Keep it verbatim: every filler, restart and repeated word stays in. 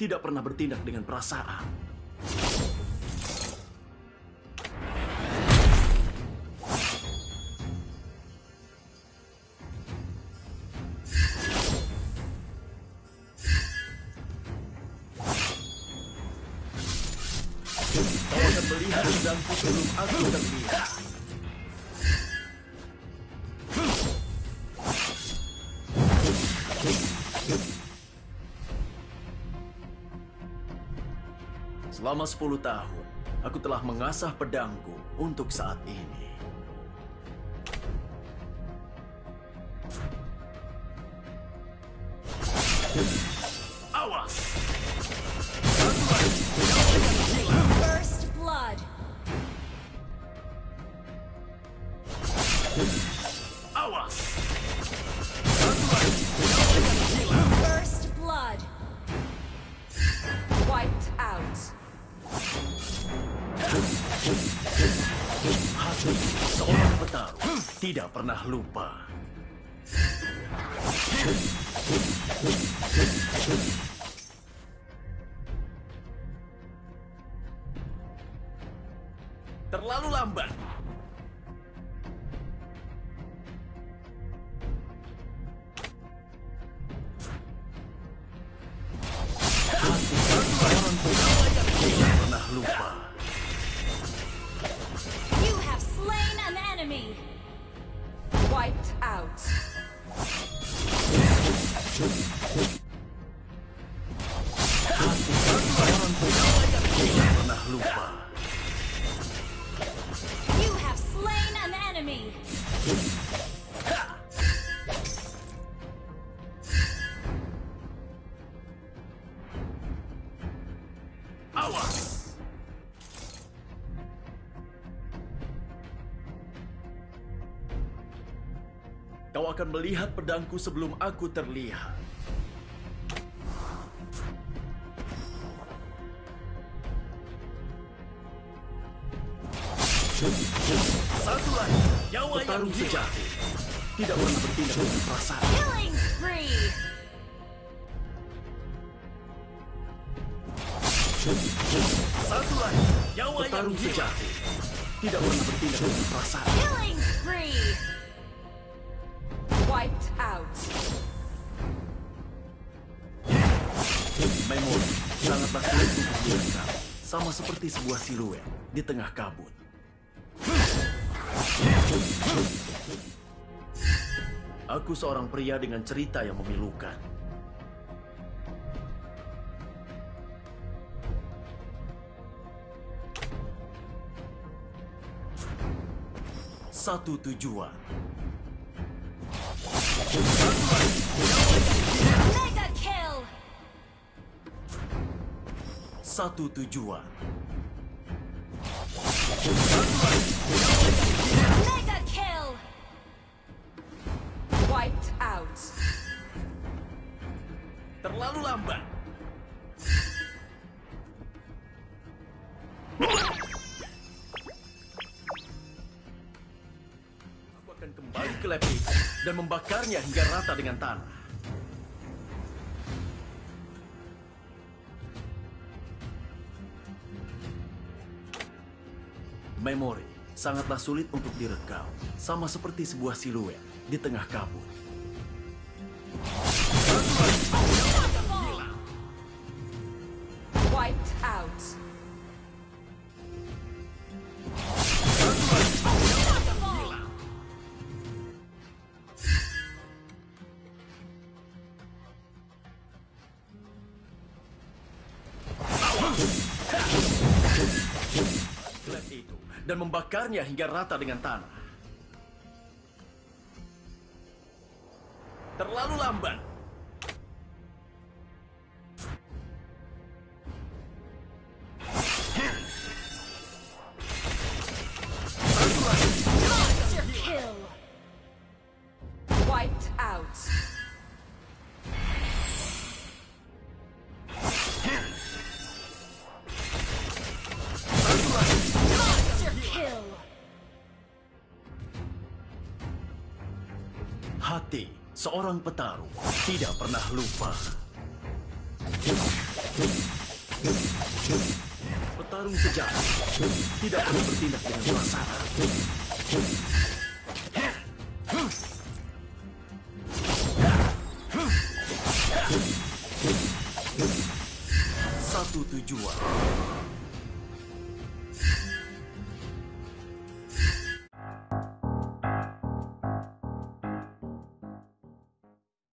tidak pernah bertindak dengan perasaan. Kau akan melihat pedangku sebelum aku terlihat. Selama sepuluh tahun, aku telah mengasah pedangku untuk saat ini. Awas! First blood. Awas! First blood. Wiped out. Hati seorang petarung tidak pernah lupa. Terlalu lambat. Hati seorang petarung tidak pernah lupa. You have slain an enemy. Wiped out. Hati seorang petarung tidak pernah lupa. You have slain an enemy. Awas! Kau akan melihat pedangku sebelum aku terlihat. Satu lagi, nyawa yang sejati tidak pernah bertindak dengan perasaan. Killing spree. Satu lagi, nyawa yang sejati tidak pernah bertindak dengan perasaan. Killing spree. Wiped out. Memori sangatlah sulit untuk direkam, sama seperti sebuah siluet di tengah kabut. Aku seorang pria dengan cerita yang memilukan. Satu tujuan. Mega kill. Satu tujuan. Mega kill. Wiped out. Terlalu lambat. Aku akan kembali ke lab itu dan membakarnya hingga rata dengan tanah. Memori sangatlah sulit untuk direkam, sama seperti sebuah siluet di tengah kabut. Wiped out. Lab itu dan membakarnya hingga rata dengan tanah. Terlalu lambat. Monster kill. Wiped out. Monster kill. Hati seorang petarung tidak pernah lupa. Petarung sejati tidak perlu bertindak dengan suasana. Satu tujuan.